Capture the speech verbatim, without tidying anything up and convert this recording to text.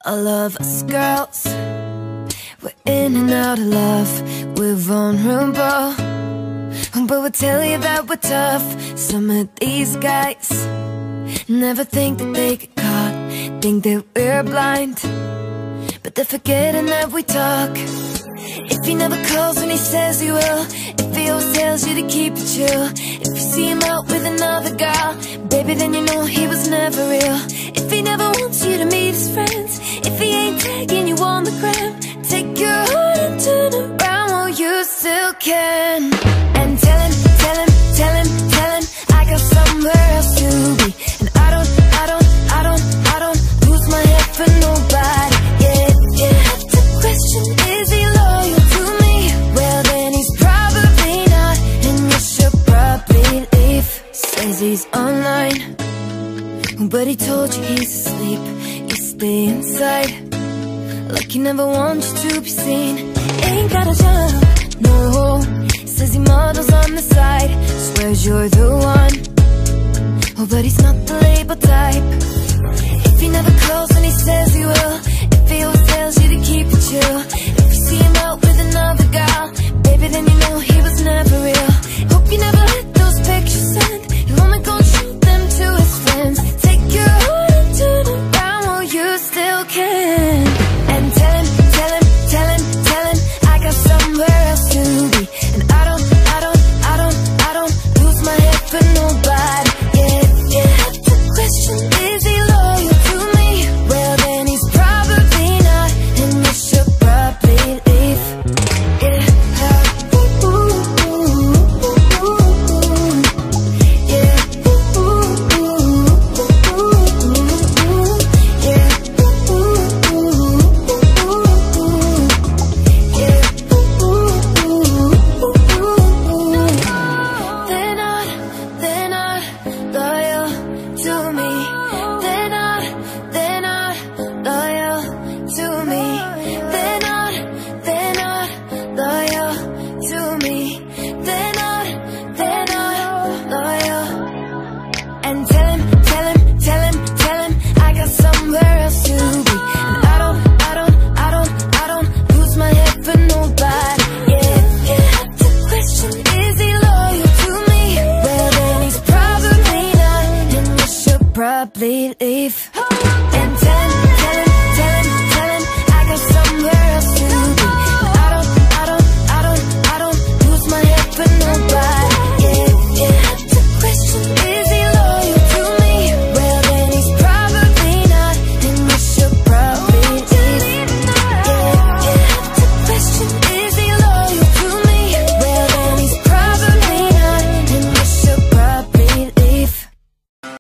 All of us girls, we're in and out of love, we're vulnerable, but we'll tell you that we're tough. Some of these guys never think that they get caught, think that we're blind, but they're forgetting that we talk. If he never calls when he says he will, if he always tells you to keep it chill, if you see him out with another girl, baby, then you know he was never real. If he never wants you to meet his friends, if he ain't tagging you on the gram, take your heart and turn around while you still can. And tell him, tell him, tell him, tell him I got somewhere else to be, and I don't, I don't, I don't, I don't lose my head for nobody. Yeah, you have to question, is he loyal to me? Well then he's probably not, and you should probably leave. Says he's online, but he told you he's asleep. You stay inside, like he never wants you to be seen. Ain't got a job, no. Says he models on the side, swears you're the one, oh, but he's not the label type. If he never calls when he says he will, if he always tells you to keep it chill, if you see him out with another girl, baby, then you know he was never real. Hope you never let those pictures send, he'll only go shoot them to his friends. Take your heart and turn around while you still can. And tell him, tell him, tell him, tell him I got somewhere else to be, and I don't, I don't, I don't, I don't lose my head for nobody. Yeah, you have to question, is he loyal to me? Well then he's probably not, and you should probably leave. Yeah, ooh, ooh, ooh, ooh, ooh. Yeah, ooh, ooh, ooh, ooh. Yeah, ooh, ooh, ooh, ooh. Yeah, ooh, ooh, ooh. They're not, they're not loyal to me. They're not, they're not loyal to me. They're not, they're not loyal to me. They're not, they're not loyal. And tell him, tell him, tell him, tell him I got somewhere else to be, and I don't, I don't, I don't, I don't lose my head for nobody. Yeah, you have to question, is he loyal to me? Well then he's probably not, and you should probably leave.